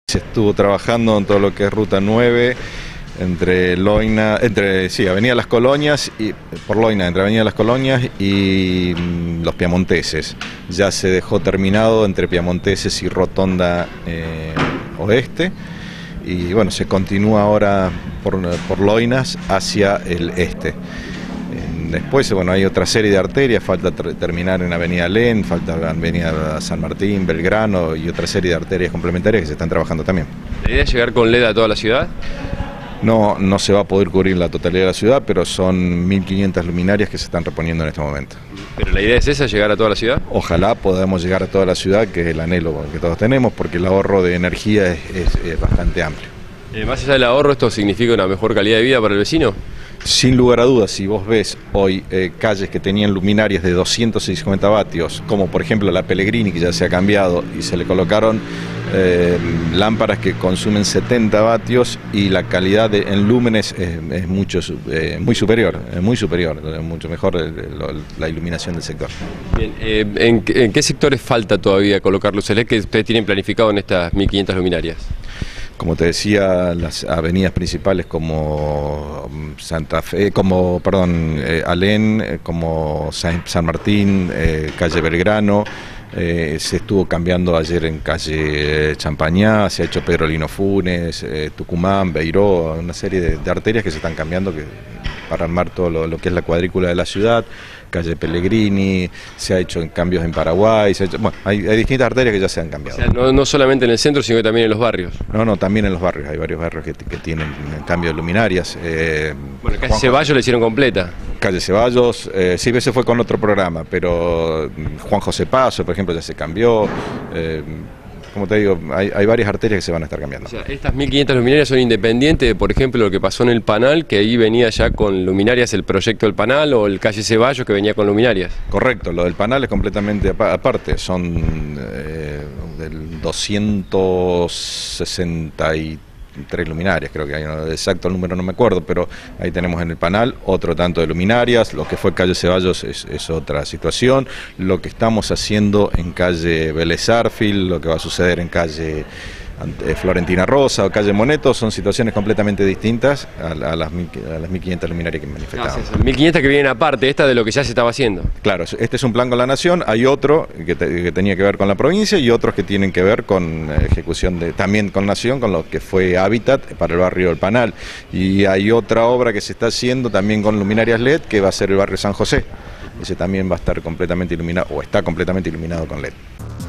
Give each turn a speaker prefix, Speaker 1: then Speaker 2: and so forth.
Speaker 1: Se estuvo trabajando en todo lo que es Ruta 9, entre Avenida Las Colonias, entre Avenida Las Colonias y los Piamonteses. Ya se dejó terminado entre Piamonteses y Rotonda Oeste. Y bueno, se continúa ahora por Loinas hacia el este. Después, bueno, hay otra serie de arterias, falta terminar en Avenida Alén, falta Avenida San Martín, Belgrano y otra serie de arterias complementarias que se están trabajando también.
Speaker 2: ¿La idea es llegar con LED a toda la ciudad?
Speaker 1: No se va a poder cubrir la totalidad de la ciudad, pero son 1.500 luminarias que se están reponiendo en este momento.
Speaker 2: ¿Pero la idea es esa, llegar a toda la ciudad?
Speaker 1: Ojalá podamos llegar a toda la ciudad, que es el anhelo que todos tenemos, porque el ahorro de energía es bastante amplio.
Speaker 2: Más allá del ahorro, ¿esto significa una mejor calidad de vida para el vecino?
Speaker 1: Sin lugar a dudas, si vos ves hoy calles que tenían luminarias de 250 vatios, como por ejemplo la Pellegrini, que ya se ha cambiado, y se le colocaron lámparas que consumen 70 vatios y la calidad en lúmenes es muy superior, mucho mejor la iluminación del sector.
Speaker 2: Bien, ¿en qué sectores falta todavía colocar luces LED que ustedes tienen planificado en estas 1.500 luminarias?
Speaker 1: Como te decía, las avenidas principales como Alén, como San Martín, calle Belgrano, se estuvo cambiando ayer en calle Champañá, se ha hecho Pedro Lino Funes, Tucumán, Beiró, una serie de arterias que se están cambiando para armar todo lo que es la cuadrícula de la ciudad. Calle Pellegrini, se ha hecho cambios en Paraguay, hay distintas arterias que ya se han cambiado.
Speaker 2: O sea, no solamente en el centro, sino que también en los barrios.
Speaker 1: No, también en los barrios, hay varios barrios que tienen cambio de luminarias.
Speaker 2: Bueno, calle Ceballos la hicieron completa.
Speaker 1: Calle Ceballos, sí, ese fue con otro programa, pero Juan José Paso, por ejemplo, ya se cambió. Como te digo, hay varias arterias que se van a estar cambiando.
Speaker 2: O sea, estas 1.500 luminarias son independientes de, por ejemplo, lo que pasó en el Panal, que ahí venía ya con luminarias el proyecto del Panal, o el calle Ceballos que venía con luminarias.
Speaker 1: Correcto, lo del Panal es completamente aparte, son del 263 luminarias, creo que hay, exacto el número no me acuerdo, pero ahí tenemos en el Panal otro tanto de luminarias. Lo que fue calle Ceballos es otra situación, lo que estamos haciendo en calle Vélez Arfield, lo que va a suceder en calle Florentina Rosa o calle Moneto, son situaciones completamente distintas a las 1.500 luminarias que manifestamos.
Speaker 2: 1.500 que vienen aparte, esta de lo que ya se estaba haciendo.
Speaker 1: Claro, este es un plan con la Nación, hay otro que tenía que ver con la provincia y otros que tienen que ver con ejecución también con Nación, con lo que fue Hábitat para el barrio del Panal. Y hay otra obra que se está haciendo también con luminarias LED, que va a ser el barrio San José. Ese también va a estar completamente iluminado, o está completamente iluminado con LED.